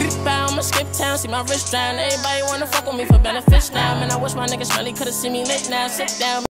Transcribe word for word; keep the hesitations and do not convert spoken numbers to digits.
bound, I'ma skip town, see my wrist drown. Everybody wanna fuck with me for benefits now. Man, I wish my niggas really could've seen me lit now. Sit down.